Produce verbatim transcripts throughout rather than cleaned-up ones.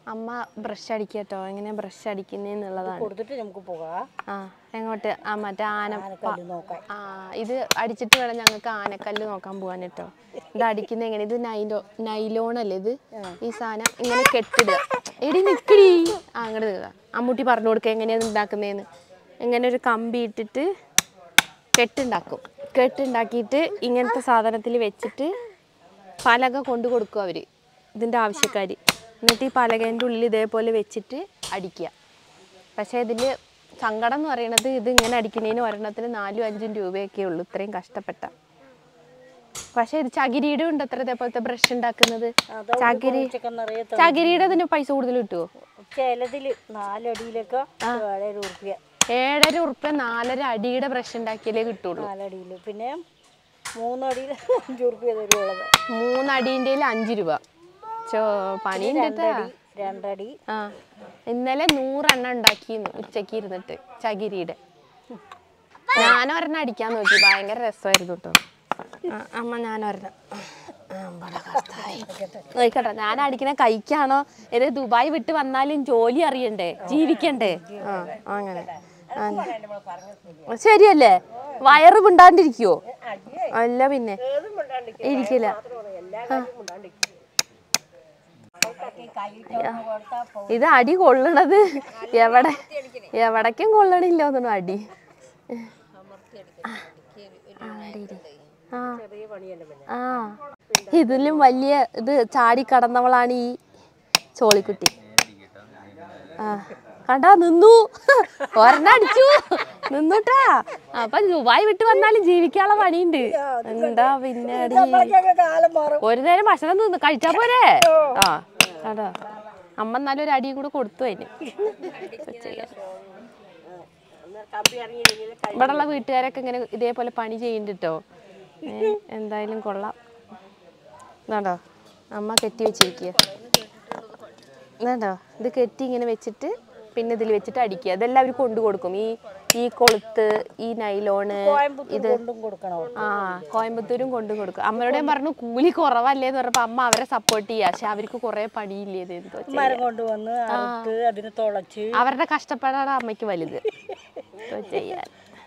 അമ്മ ബ്രഷ് അടിക്കട്ടോ എങ്ങനെ ബ്രഷ് അടിക്കുന്നതെന്നുള്ളതാണ് കൊടുത്തിട്ട് നമുക്ക് പോകാം ആ എങ്ങോട്ട് ആ മറ്റേ ആന ആ ഇത് അടിച്ചിട്ട് വേണം ഞങ്ങൾക്ക് ആനക്കല്ല് നോക്കാൻ പോകാൻ കേട്ടോ ഇത് അടിക്കുന്നത് എങ്ങനെ ഇത് നൈലോ നൈലോണല്ലേ ഇത് ഈ സാധനം ഇങ്ങനെ കെട്ടിടുക എടി നിക്കടി ആ അങ്ങോട്ട് നിൽക്കുക അമ്മൂട്ടി പറഞ്ഞു കൊടുക്കുക എങ്ങനെയാണ് ഉണ്ടാക്കുന്നതെന്ന് ഇങ്ങനെ ഒരു കമ്പി ഇട്ടിട്ട് കെട്ടുണ്ടാക്കും കെട്ടുണ്ടാക്കിയിട്ട് ഇങ്ങനത്തെ സാധനത്തിൽ വെച്ചിട്ട് പലക കൊണ്ട് കൊടുക്കും അവർ ഇതിൻ്റെ ആവശ്യക്കാർ എന്നിട്ട് ഈ പലകേൻ്റെ ഉള്ളിൽ ഇതേപോലെ വെച്ചിട്ട് അടിക്കുക പക്ഷേ ഇതിൽ സങ്കടം എന്ന് പറയുന്നത് ഇത് ഇങ്ങനെ അടിക്കുന്നതിന് ഒരെണ്ണത്തിന് നാലും അഞ്ചും രൂപയൊക്കെ ഉള്ളൂ ഇത്രയും കഷ്ടപ്പെട്ട പക്ഷേ ഇത് ചകിരിയുടെ ഉണ്ട് അത്ര ഇതേപോലത്തെ ബ്രഷ് ഉണ്ടാക്കുന്നത് ചകിരി ചകിരിയുടെ അതിന് പൈസ കൂടുതൽ കിട്ടുമോ ചിലതില് നാലടിയിലൊക്കെ ഏഴര ഉറുപ്പ്യ നാലര അടിയുടെ ബ്രഷ് ഉണ്ടാക്കിയാലേ കിട്ടുള്ളൂ നാലടിയിൽ പിന്നെ മൂന്നടിയിൽ അഞ്ചു റുപ്യ തരുള്ളത് മൂന്നടീൻ്റെ അഞ്ച് രൂപ ചോ പണി രണ്ടടി ആ ഇന്നലെ നൂറെണ്ണം ഉണ്ടാക്കിയിരുന്നു ഉച്ചക്ക് ഇരുന്നിട്ട് ചകിരിയുടെ ഞാനൊരെണ്ണം അടിക്കാൻ നോക്കി ഭയങ്കര രസമായിരുന്നു കേട്ടോ അമ്മ ഞാനൊരെണ്ണം നോക്കട്ടെ ഞാൻ അടിക്കണ കൈക്കാണോ ഇത് ദുബായ് വിട്ട് വന്നാലും ജോലി അറിയണ്ടേ ജീവിക്കണ്ടേ ആ അങ്ങനെ ശരിയല്ലേ വയറ് മിണ്ടാണ്ടിരിക്കുവോ അല്ല പിന്നെ ഇരിക്കില്ല ഇത് അടി കൊള്ളണത് എവിടെ എവിടേക്കും കൊള്ളണില്ല ഒന്നും അടി ആ ഇതിലും വലിയ ഇത് ചാടി കടന്നവളാണ് ഈ ചോളിക്കുട്ടി ആ കണ്ടാ നിന്നു ഒരെണ്ണം അടിച്ചു നിന്നുട്ടാ അപ്പൊ ദുബായ് വിട്ട് വന്നാലും ജീവിക്കാനുള്ള പണിയുണ്ട് എന്താ പിന്നെ ഒരു നേരം ഭക്ഷണം നിന്ന് കഴിച്ചാ പോരെ ആ കേട്ടോ അമ്മ എന്നാലും ഒരു അടിയും കൂടെ കൊടുത്തു അതിന് ഇവിടെയുള്ള വീട്ടുകാരൊക്കെ ഇങ്ങനെ ഇതേപോലെ പണി ചെയ്യുന്നുണ്ട് കേട്ടോ എന്തായാലും കൊള്ളാം വേണ്ടോ അമ്മ കെട്ടി വെച്ചിരിക്കുക വേണ്ടോ ഇത് കെട്ടി ഇങ്ങനെ വെച്ചിട്ട് പിന്നെ ഇതിൽ വെച്ചിട്ട് അടിക്കുക ഇതെല്ലാം അവർ കൊണ്ടു കൊടുക്കും ഈ ഈ കൊളുത്ത് ഈ നൈലോണ് ഇത് ആ കോയമ്പത്തൂരും കൊണ്ടു കൊടുക്കും അമ്മയോട് ഞാൻ പറഞ്ഞു കൂലി കുറവല്ലേന്ന് പറഞ്ഞപ്പോ അമ്മ അവരെ സപ്പോർട്ട് ചെയ്യാ പക്ഷെ അവർക്ക് കുറെ പണിയില്ലേ എന്തോ അവരുടെ കഷ്ടപ്പാടാണ് അമ്മയ്ക്ക് വലുത് ചെയ്യാൻ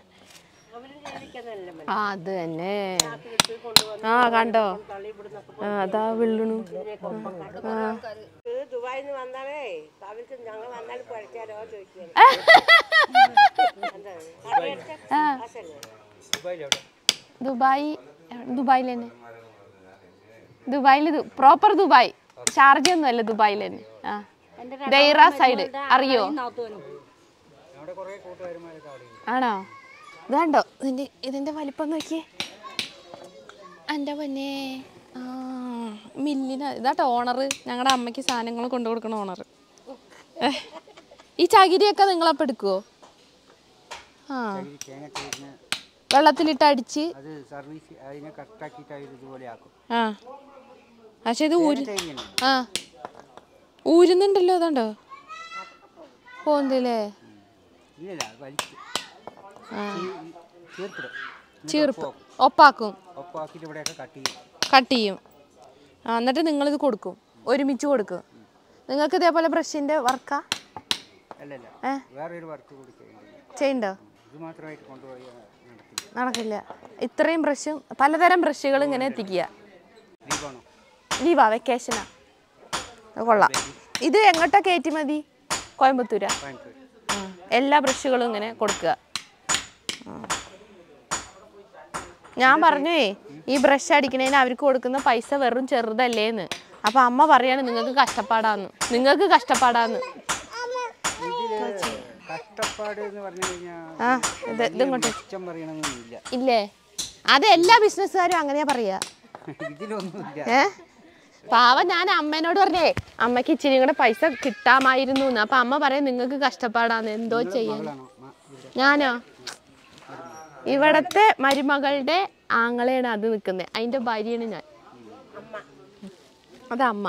ആ അത് തന്നെ ആ കണ്ടോ ആ അതാ വിള്ളണു ദുബായ് ദുബായിൽ തന്നെ ദുബായിൽ പ്രോപ്പർ ദുബായ് ഷാർജ ഒന്നും അല്ല ദുബായിൽ തന്നെ ആ ദൈറ സൈഡ് അറിയോ ആണോ ഇത് കണ്ടോ ഇതിൻ്റെ ഇതിൻ്റെ വലിപ്പം നോക്കിയേ എൻ്റെ പൊന്നേ ആ മില്ലിന് ഇതാട്ടോ ഓണർ ഞങ്ങളുടെ അമ്മയ്ക്ക് സാധനങ്ങൾ കൊണ്ടു കൊടുക്കണ ഓണർ ഈ ചകിരിയൊക്കെ നിങ്ങളപ്പം എടുക്കുവോ ആ വെള്ളത്തിലിട്ട് അടിച്ച് ആ പക്ഷെ ഇത് ഊര് ആ ഊരുന്നുണ്ടല്ലോ അതുണ്ടോ പോന്നില്ലേ ചീർപ്പ് ഒപ്പാക്കും കട്ട് ചെയ്യും ആ എന്നിട്ട് നിങ്ങളിത് കൊടുക്കും ഒരുമിച്ച് കൊടുക്കും നിങ്ങൾക്ക് ഇതേപോലെ ബ്രഷിന്റെ വർക്കാ ചെയ്യണ്ടോ നടക്കില്ല ഇത്രയും ബ്രഷും പലതരം ബ്രഷുകൾ ഇങ്ങനെ എത്തിക്കുക ലീവാ വെക്കേഷനാ കൊള്ളാം ഇത് എങ്ങോട്ടാ കയറ്റി മതി കോയമ്പത്തൂരാ എല്ലാ ബ്രഷുകളും ഇങ്ങനെ കൊടുക്കുക ഞാൻ പറഞ്ഞേ ഈ ബ്രഷ് അടിക്കണേന് അവർക്ക് കൊടുക്കുന്ന പൈസ വെറും ചെറുതല്ലേന്ന് അപ്പൊ അമ്മ പറയാണ് നിങ്ങൾക്ക് കഷ്ടപ്പാടാന്ന് നിങ്ങൾക്ക് കഷ്ടപ്പാടാന്ന് ആ ഇത് ഇങ്ങോട്ട് ഇല്ലേ അത് എല്ലാ ബിസിനസ്സുകാരും അങ്ങനെയാ പറയാ ഏ പാവം ഞാൻ അമ്മേനോട് പറഞ്ഞേ അമ്മക്ക് ഇച്ചിരി കൂടെ പൈസ കിട്ടാമായിരുന്നു അപ്പൊ അമ്മ പറയാം നിങ്ങൾക്ക് കഷ്ടപ്പാടാന്ന് എന്തോ ചെയ്യാൻ ഞാനോ ഇവിടത്തെ മരുമകളുടെ ആങ്ങളെയാണ് അത് നിൽക്കുന്നത് അതിന്റെ ഭാര്യയാണ് ഞാൻ അതാ അമ്മ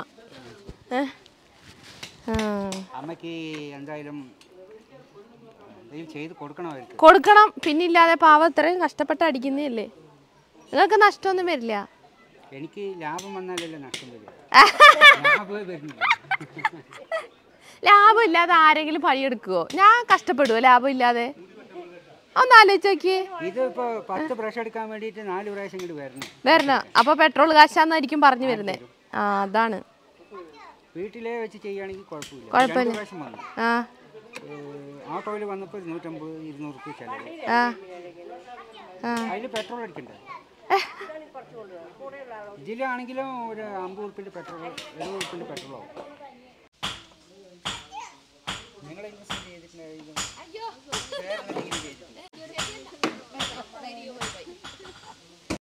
കൊടുക്കണം പിന്നില്ലാതെ പാവം ഇത്രയും കഷ്ടപ്പെട്ട് അടിക്കുന്നതല്ലേ നിങ്ങൾക്ക് നഷ്ടമൊന്നും വരില്ല എനിക്ക് ലാഭം വന്നാലല്ലേ നഷ്ടം വരില്ല ലാഭം ഇല്ലാതെ ആരെങ്കിലും പണിയെടുക്കുവോ? ഞാൻ കഷ്ടപ്പെടുവോ ലാഭം ഇല്ലാതെ? ഒന്ന് ആലോചിച്ച് നോക്കിയേ. ഇതിപ്പോ പത്ത് ബ്രഷ് എടുക്കാൻ വേണ്ടിയിട്ട് നാല് പ്രാവശ്യം ഇങ്ങോട്ട് വരണം വരണം. അപ്പൊ പെട്രോൾ കാശാന്നായിരിക്കും പറഞ്ഞു വരുന്നേ. ആ അതാണ്. വീട്ടിലെ വെച്ച് ചെയ്യുകയാണെങ്കിൽ കുഴപ്പമില്ല. കുഴപ്പമില്ല. പ്രാവശ്യം വന്നു. ആ ഓട്ടോയിൽ വന്നപ്പോൾ ഇരുന്നൂറ്റമ്പത് ഇരുന്നൂറ് റുപ്യ ചെലവ്. ആ ആ അതിൽ പെട്രോൾ അടിക്കണ്ടേ? ഇതിലാണെങ്കിലും ഒരു അമ്പത് റുപ്യൻ്റെ പെട്രോൾ എഴുപത് റുപ്യൻ്റെ പെട്രോൾ ആവും.